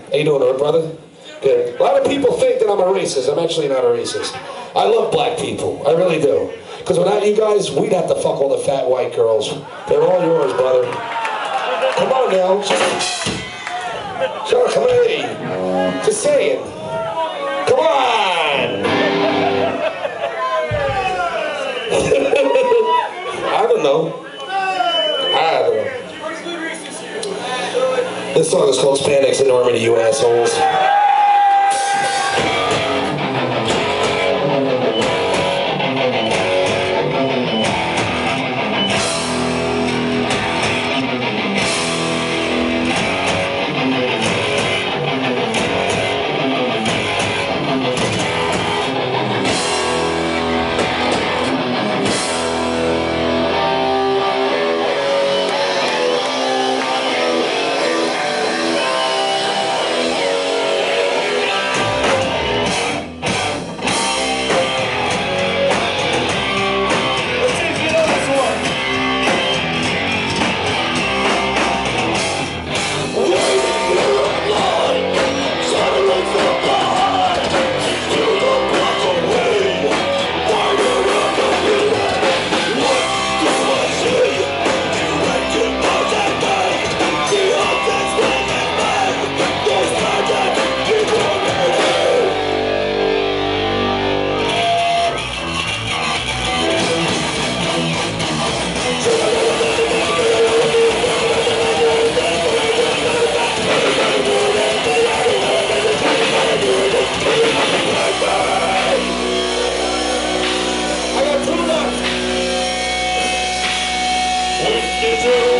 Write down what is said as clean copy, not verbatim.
How you doing, brother? Good. A lot of people think that I'm a racist. I'm actually not a racist. I love black people. I really do. Because without you guys, we'd have to fuck all the fat white girls. They're all yours, brother. Come on now. Sure, come on. Just saying. Come on. I don't know. This song is called Spandex Enormity, you assholes. I got 2 left.